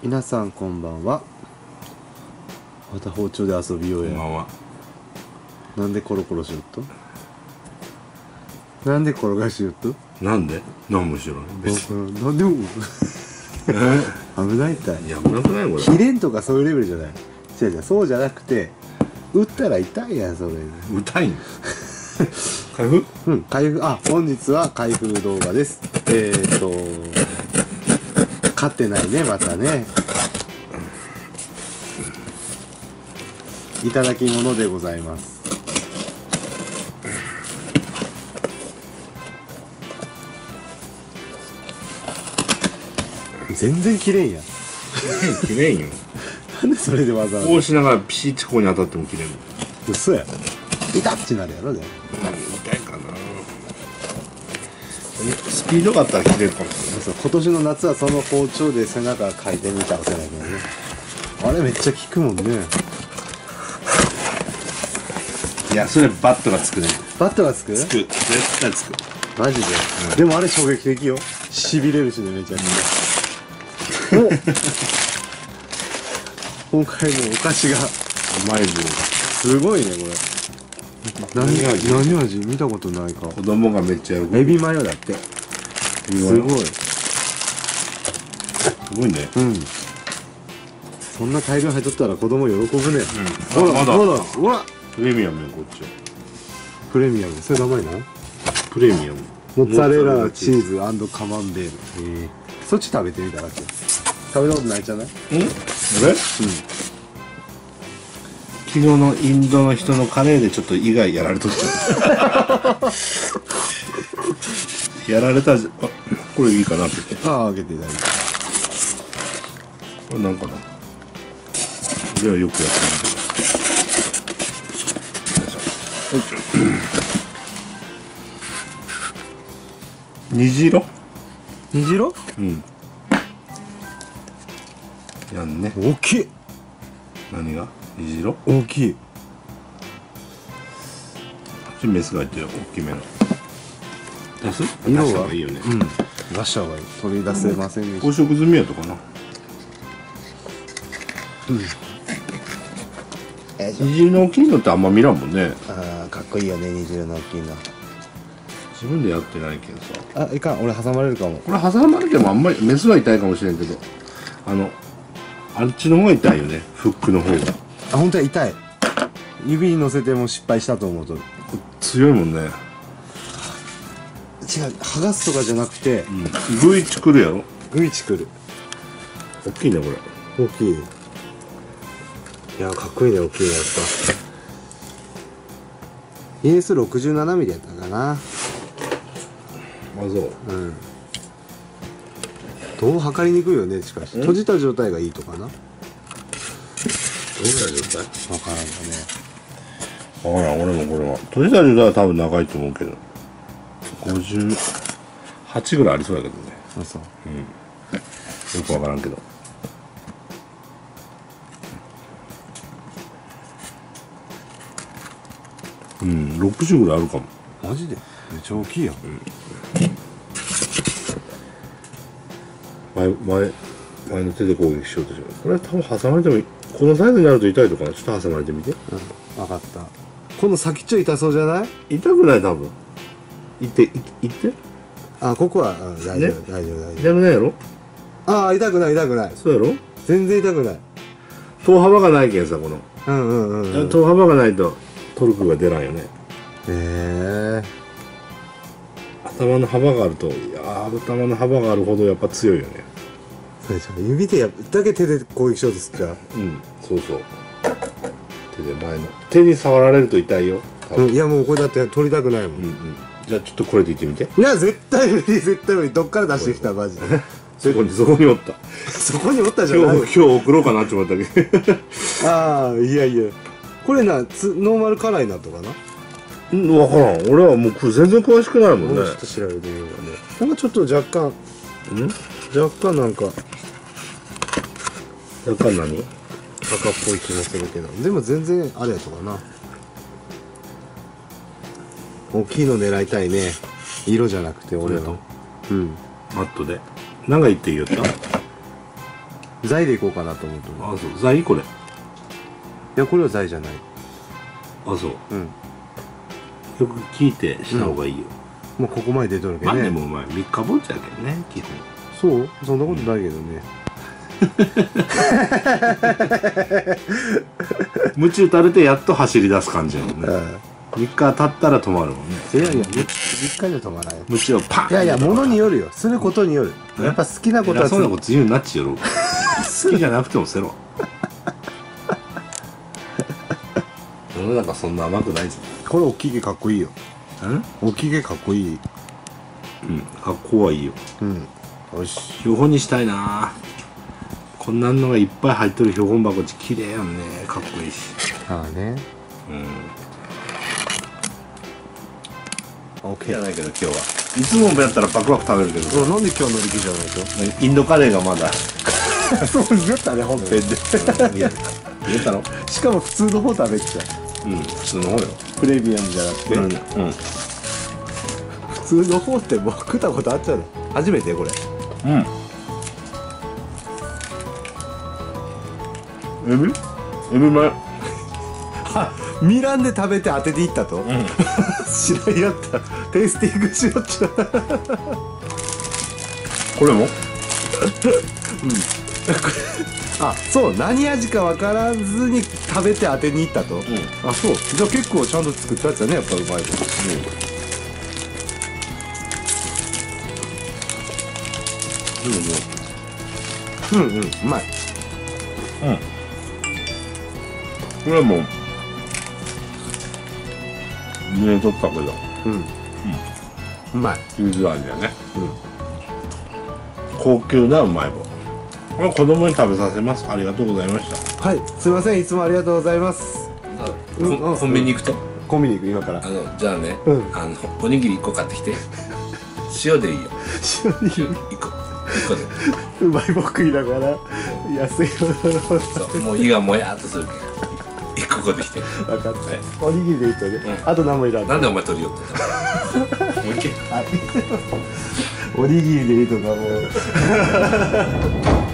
皆さんこんばんは。また包丁で遊びようや。 こんばんは。 なんでコロコロしよっと、なんで転がしよっと、 なんで何もしろない別に。 なんでも危ないったい。 いや危なくないこれ。 切れんとかそういうレベルじゃない。違う違う、そうじゃなくて打ったら痛いやんそれ。 歌いんの開封。 開封。本日は開封動画です。勝ってないね、またね。いただき物でございます。全然切れんやん。 切れんよ。 なんでそれでわざわざ。 こうしながらピシッチこに当たっても切れんの。 嘘や。痛っちなるやろでも。 痛いかな。スピードがあったら切れるかもしれない。 そう、今年の夏はその包丁で背中かいてみたらせないけどね。あれめっちゃ効くもんね。 いやそれバットがつくね。 バットがつく？ つく。絶対つく。 マジで、でもあれ衝撃的よ。しびれるしね、めちゃくちゃ。今回のお菓子がうまい棒。 すごいねこれ。何味見たことないか。 子供がめっちゃやる。 エビマヨだって。すごい。 すごいね。 そんな大量入っとったら子供喜ぶね。 ほらまだ。 ほらプレミアムよこっちは。 プレミアム。それ名前なの？ プレミアム。 モッツァレラチーズ&カマンベール。そっち食べてみたらって。食べたことないじゃない？ 俺？昨日のインドの人のカレーでちょっと意外やられとったやられたじゃ。あ、これいいかなって言って。 開けていただいて。 これなんかな。俺はよくやってる。虹色？ 虹色？ やんね。 大きい。 何が？虹色？ 大きい。 こっちメスが入ってる。大きめの。出す？ 色は出した方がいいよね。 出した方がいい。取り出せませんでした。 公職済みやとかな。虹の大きいのってあんま見らんもんね。 かっこいいよね、虹色の大きいの。 自分でやってないけどさ。 いかん、俺挟まれるかも。 これ挟まれてもあんまりメスは痛いかもしれんけど、あっちの方が痛いよね。フックの方が。 本当は痛い。指に乗せても失敗したと思うと。 強いもんね。 違う、剥がすとかじゃなくて、 グイチくるやろ。 グイチくる。 大きいねこれ。 大きい。いや、かっこいいね、大きいのやっぱ。ES67 ミリやったかな。 あ、そう。 どう測りにくいよね、しかし。閉じた状態がいいとかな。 どういう状態？ わからんかね。 あら、俺もこれは。閉じた状態は多分長いと思うけど。58ぐらいありそうだけどね。 そう。 よくわからんけど。60ぐらいあるかも。 マジでめっちゃ大きいやん。 前の手で攻撃しようとしよう。これ多分挟まれてもいい。このサイズになると痛いとかな。ちょっと挟まれてみて。 分かった。この先っちょ痛そうじゃない？ 痛くない多分。いって。 ここは大丈夫、 ね、 大丈夫。 痛くないやろ？ 痛くない。 そうやろ？ 全然痛くない。 頭幅がないけんさ、この。頭幅がないとトルクが出ないよね。頭の幅があると、頭の幅があるほどやっぱ強いよね。 そうでしょ。指でだけ手で攻撃しようとすっちゃう。 そうそう。手に触られると痛いよ。 いやもうこれだって取りたくないもん。 じゃあちょっとこれでいってみて。 いや絶対無理。どっから出してきたマジで。 そこにおった。 そこにおったじゃない。 今日送ろうかなって思ったけど。 いや。これノーマル辛いなとかな。 分からん。俺はもう全然詳しくないもんね。 ちょっと調べてみようかね。なんかちょっと若干なんか何？ 赤っぽい気もするけど、でも全然あれやとかな。大きいの狙いたいね。色じゃなくて俺の。 マットで何が言っていいよった？ 材でいこうかなと思うと。 あ、そう、材これ。 いや、これは材じゃない。 あ、そう。 うん。 よく聞いてした方がいいよ。 もうここまで出とるけどね。 まあでもお前三日坊主やけどね、基本。 そうそんなことないけどね。 夢中垂れてやっと走り出す感じやもんね。3日経ったら止まるもんね。 いやいや、3日じゃ止まらない。 夢中をパン。 いやいや、ものによるよ。することによる。やっぱ好きなことはそんなこと言うなっちよろ。好きじゃなくてもせろ。世の中そんな甘くないぞ。 これ大きい毛かっこいいよ。大きい毛かっこいい。 うん、格好はいいよ。 うん。よし。 標本にしたいな。こんなんのがいっぱい入ってる標本箱綺麗やんね。かっこいいし。 ああね。 オッケーじゃないけど今日は。いつもやったらパクパク食べるけど。 なんで今日乗り気じゃないインドカレーがまだ。 と。そう言ったね、本編で。 言ったの？ しかも普通の方食べてた。 うん、普通の方よ。 プレミアムじゃなくて。 うん。 普通の方ってもう食ったことあったの？初めてこれ。 うん。エビ前。 ミランで食べて当てていったと？知らんやった。テイスティングしよっちゃう。 これも？ あ、そう、何味か分からずに食べて当てに行ったと？あ、そう。じゃあ結構ちゃんと作ったやつだね、やっぱうまいと。うまい。 これはもう入れとったけどうまい。 チーズ味だね。高級なうまい棒。これ子供に食べさせます。ありがとうございました。 はい、すいません、いつもありがとうございます。 コンビニ行くとコンビニ行く、今からじゃあね、 うんおにぎり1個買ってきて。塩でいいよ。 塩に 1個で。 うまい棒食いながら安いものをそうもう胃がもやっとするけど1個買ってきて。 分かった。おにぎりでいいとね、あと何もいらん。 なんでお前取りよってたの？もういけ。 おにぎりでいいとかもう